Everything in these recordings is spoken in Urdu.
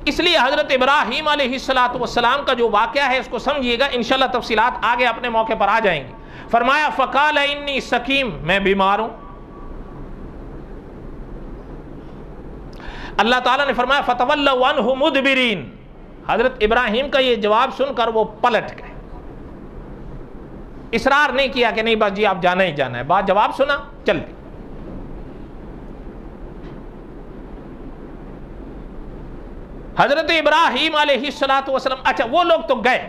اس لیے حضرت ابراہیم علیہ السلام کا جو واقعہ ہے اس کو سمجھیے گا، انشاءاللہ تفصیلات آگے اپنے موقع پر آ جائیں گی۔ فرمایا فقال انی سقیم، میں بیمار ہوں۔ اللہ تعالیٰ نے فرمایا فتولوا عنہ مدبرین، حضرت ابراہیم کا یہ جواب سن کر وہ پلٹ گئے، اصرار نہیں کیا کہ نہیں بس جی آپ جانا ہی جانا ہے، بات جواب سنا چل دی۔ حضرت ابراہیم علیہ السلام، اچھا وہ لوگ تو گئے،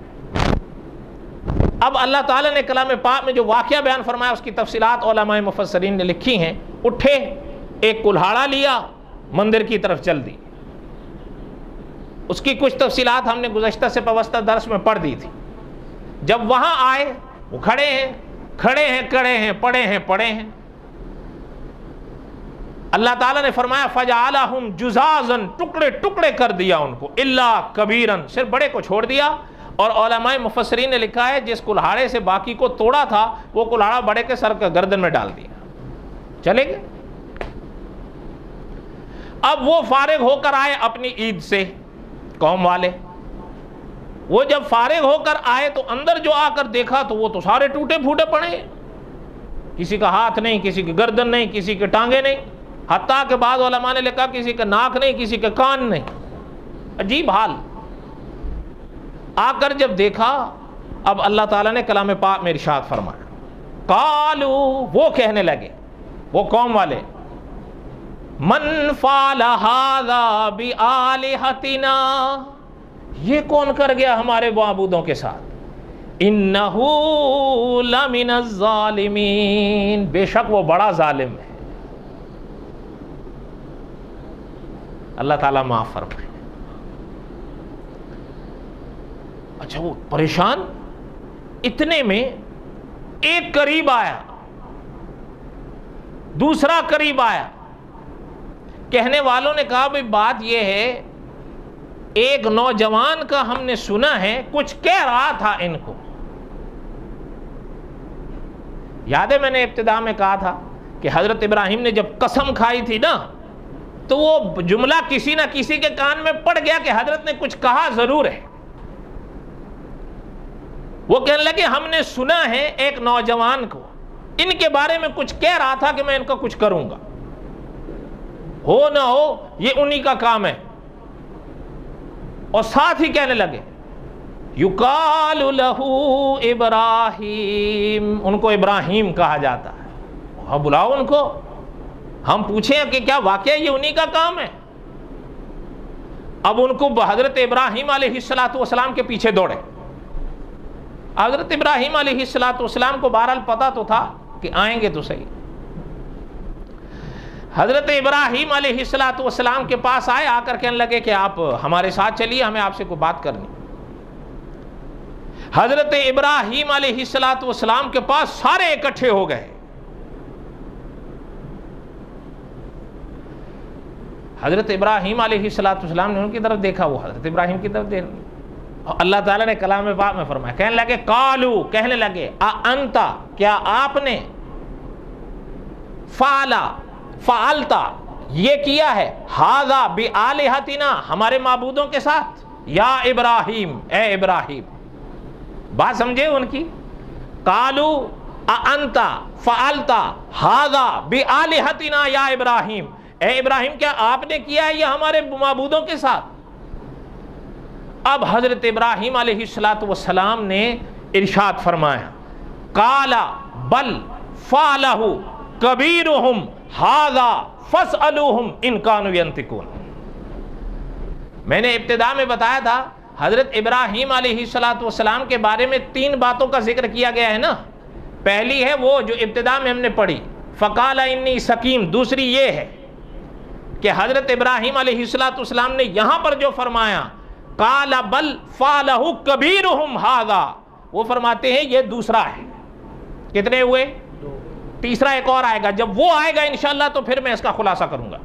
اب اللہ تعالیٰ نے کلام پاک میں جو واقعہ بیان فرمایا اس کی تفصیلات علماء مفسرین نے لکھی ہیں۔ اٹھے، ایک کلہاڑا لیا، مندر کی طرف چل دی۔ اس کی کچھ تفصیلات ہم نے گزشتہ سے پوستہ درس میں پڑھ دی تھی۔ جب وہاں آئے وہ کھڑے ہیں کھڑے ہیں کڑے ہیں پڑے ہیں پڑے ہیں۔ اللہ تعالیٰ نے فرمایا فجعلہم جزازا، ٹکڑے ٹکڑے کر دیا ان کو، الا کبیرا، صرف بڑے کو چھوڑ دیا۔ اور علماء مفسرین نے لکھا ہے جس کلہاڑے سے باقی کو توڑا تھا وہ کلہاڑا بڑے کے سر کا گردن میں ڈال دیا، چلے گئے۔ اب وہ فارغ ہو کر آئے اپنی عید سے، قوم والے وہ جب فارغ ہو کر آئے تو اندر جو آ کر دیکھا تو وہ تو سارے ٹوٹے پھوٹے پڑے ہیں، کسی کا ہاتھ نہیں، کسی کی گردن نہیں، کسی کے ٹانگیں نہیں، حتیٰ کہ بعض علماء نے لکھا کسی کا ناک نہیں، کسی کے کان نہیں، عجیب حال۔ آ کر جب دیکھا، اب اللہ تعالیٰ نے کلام پاک میں ارشاد فرمایا، قالو، وہ کہنے لگے، وہ قوم والے، من فعل ھذا بآلہتنا، یہ کون کر گیا ہمارے معبودوں کے ساتھ، انہ لمن الظالمین، بے شک وہ بڑا ظالم ہے۔ اللہ تعالیٰ معاف فرمائے۔ اچھا وہ پریشان، اتنے میں ایک قریب آیا، دوسرا قریب آیا۔ کہنے والوں نے کہا بھئی بات یہ ہے، ایک نوجوان کا ہم نے سنا ہے کچھ کہہ رہا تھا ان کو۔ یاد ہے میں نے ابتدا میں کہا تھا کہ حضرت ابراہیم نے جب قسم کھائی تھی نا تو وہ جملہ کسی نہ کسی کے کان میں پڑ گیا کہ حضرت نے کچھ کہا ضرور ہے۔ وہ کہنے لگے ہم نے سنا ہے ایک نوجوان کو ان کے بارے میں کچھ کہہ رہا تھا کہ میں ان کا کچھ کروں گا، ہو نہ ہو یہ انہی کا کام ہے۔ اور ساتھ ہی کہنے لگے یقال لہ ابراہیم، ان کو ابراہیم کہا جاتا ہے، ہاں بلاؤ ان کو، ہم پوچھیں کہ کیا واقعہ یہ انہی کا کام ہے۔ اب ان کو حضرت ابراہیم علیہ السلام کے پیچھے دوڑے۔ حضرت ابراہیم علیہ السلام کو بہرحال پتہ تو تھا کہ آئیں گے تو صحیح۔ حضرت ابراہیم علیہ السلام کے پاس آئے، آ کر کہنے لگے کہ آپ ہمارے ساتھ چلیے، ہمیں آپ سے کوئی بات کرنی۔ حضرت ابراہیم علیہ السلام کے پاس سارے اکٹھے ہو گئے۔ حضرت ابراہیم علیہ السلام نے ان کی طرف دیکھا، وہ حضرت ابراہیم کی طرف دیکھ، اللہ تعالیٰ نے کلام پاک میں فرمایا، کہنے لگے قالو، کہنے لگے انتا، کیا آپ نے، فعلتا، یہ کیا ہے، ھذا بآلہتنا، ہمارے معبودوں کے ساتھ، یا ابراہیم، اے ابراہیم۔ بات سمجھے ان کی، قالو انتا فعلتا ھذا بآلہتنا یا ابراہیم، اے ابراہیم کیا آپ نے کیا ہے یہ ہمارے معبودوں کے ساتھ۔ اب حضرت ابراہیم علیہ السلام نے ارشاد فرمایا، قال بل فعلہ کبیرہم ھذا فاسألوہم ان کانوا ینطقون۔ میں نے ابتدا میں بتایا تھا حضرت ابراہیم علیہ السلام کے بارے میں 3 باتوں کا ذکر کیا گیا ہے نا۔ پہلی ہے وہ جو ابتدا میں ہم نے پڑھی، فقال انی سقیم۔ دوسری یہ ہے کہ حضرت ابراہیم علیہ السلام نے یہاں پر جو فرمایا قال بل فعلہ کبیرہم ھذا، وہ فرماتے ہیں یہ دوسرا ہے۔ کتنے ہوئے؟ تیسرا ایک اور آئے گا، جب وہ آئے گا انشاءاللہ تو پھر میں اس کا خلاصہ کروں گا۔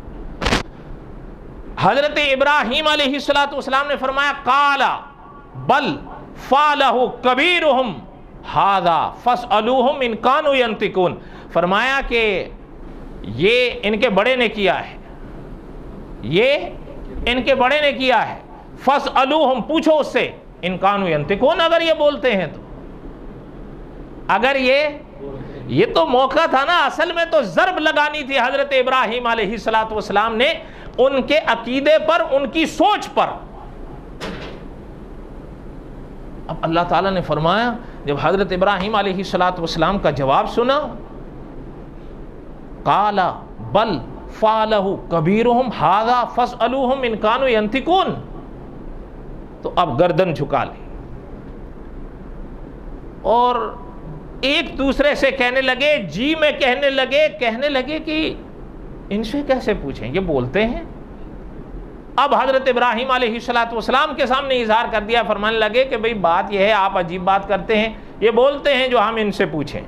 حضرت ابراہیم علیہ السلام نے فرمایا قال بل فعلہ کبیرہم ھذا فاسألوہم ان کانوا ینطقون، فرمایا کہ یہ ان کے بڑے نے کیا ہے، یہ ان کے بڑے نے کیا ہے. فَاسْأَلُوهُمْ پوچھو اس سے ان کانوا ینطقون اگر یہ بولتے ہیں تو. اگر یہ تو موقع تھا نا، اصل میں تو ضرب لگانی تھی حضرت ابراہیم علیہ السلام نے ان کے عقیدے پر، ان کی سوچ پر. اب اللہ تعالیٰ نے فرمایا جب حضرت ابراہیم علیہ السلام کا جواب سنا، قال بل فعلہ کبیرہم ھذا فاسألوہم ان کانوا ینطقون، تو اب گردن جھکا لی اور ایک دوسرے سے کہنے لگے، جی میں کہنے لگے کہ ان سے کیسے پوچھیں، یہ بولتے ہیں. اب حضرت ابراہیم علیہ السلام کے سامنے اظہار کر دیا، فرمانے لگے کہ بھئی بات یہ ہے، آپ عجیب بات کرتے ہیں، یہ بولتے ہیں جو ہم ان سے پوچھیں.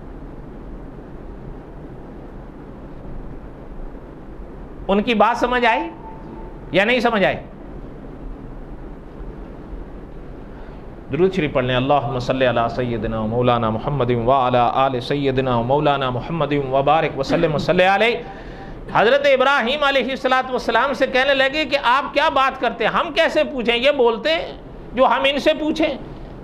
ان کی بات سمجھ آئی یا نہیں سمجھ آئی؟ درود شریف پڑھ لیں. اللہم صلی علی سیدنا مولانا محمد وعلی آل سیدنا مولانا محمد وبارک وسلم وصلی علیہ. حضرت ابراہیم علیہ السلام سے کہنے لگے کہ آپ کیا بات کرتے ہیں، ہم کیسے پوچھیں، یہ بولتے ہیں جو ہم ان سے پوچھیں.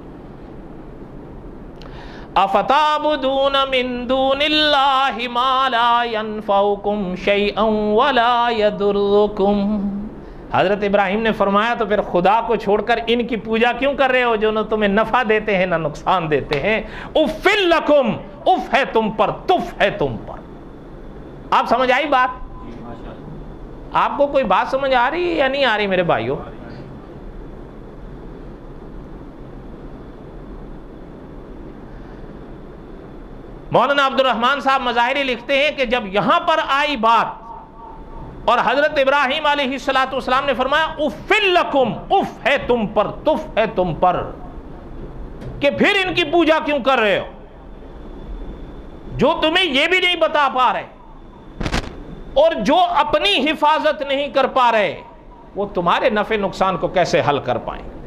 افتعبدون من دون اللہ ما لا ینفعکم شیئا ولا یضرکم. حضرت ابراہیم نے فرمایا تو پھر خدا کو چھوڑ کر ان کی پوجا کیوں کر رہے ہو جو نہ تمہیں نفع دیتے ہیں نہ نقصان دیتے ہیں. اف لکم، اف ہے تم پر، تف ہے تم پر. آپ سمجھ آئی بات؟ آپ کو کوئی بات سمجھ آ رہی ہے یا نہیں آ رہی میرے بھائیوں؟ مولانا عبد الرحمن صاحب مظاہری لکھتے ہیں کہ جب یہاں پر آئی بات اور حضرت ابراہیم علیہ السلام نے فرمایا اف لکم، اف ہے تم پر، تف ہے تم پر، کہ پھر ان کی پوجا کیوں کر رہے ہو جو تمہیں یہ بھی نہیں بتا پا رہے اور جو اپنی حفاظت نہیں کر پا رہے، وہ تمہارے نفع نقصان کو کیسے حل کر پائیں.